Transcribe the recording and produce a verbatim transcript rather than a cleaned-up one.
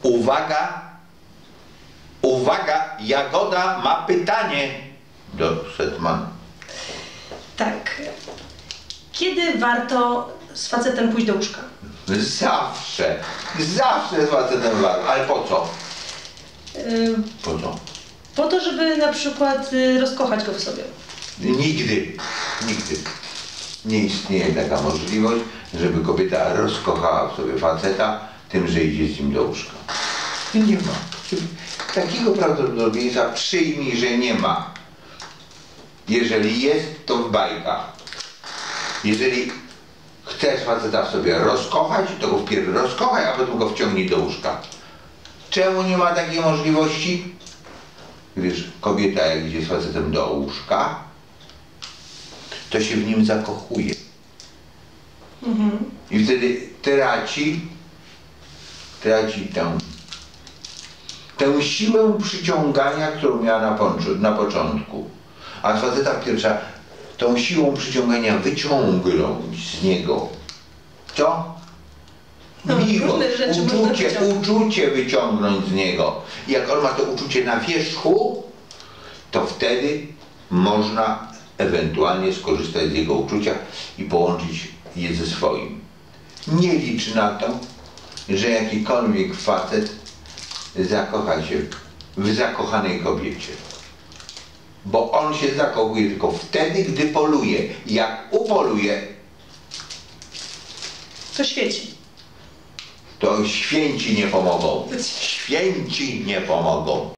Uwaga, uwaga, Jagoda ma pytanie do Hetman. Tak. Kiedy warto z facetem pójść do łóżka? Zawsze, zawsze z facetem warto. Ale po co? Yy, Po co? po to, żeby na przykład y, rozkochać go w sobie. Nigdy, nigdy nie istnieje taka możliwość, żeby kobieta rozkochała w sobie faceta tym, że idzie z nim do łóżka. Nie ma. Takiego prawdopodobieństwa przyjmij, że nie ma. Jeżeli jest, to w bajkach. Jeżeli chcesz faceta w sobie rozkochać, to go wpierw rozkochaj, a potem go wciągnij do łóżka. Czemu nie ma takiej możliwości? Wiesz, kobieta jak idzie z facetem do łóżka, to się w nim zakochuje. Mhm. I wtedy traci, traci tę, tę siłę przyciągania, którą miała na, na początku. A z faceta pierwsza tą siłą przyciągania wyciągnąć z niego. Co? No, Miłość, rzeczy uczucie, uczucie wyciągnąć z niego. I jak on ma to uczucie na wierzchu, to wtedy można ewentualnie skorzystać z jego uczucia i połączyć je ze swoim. Nie licz na to, że jakikolwiek facet zakocha się w zakochanej kobiecie. Bo on się zakochuje tylko wtedy, gdy poluje. Jak upoluje, To świeci. to święci nie pomogą. Święci nie pomogą.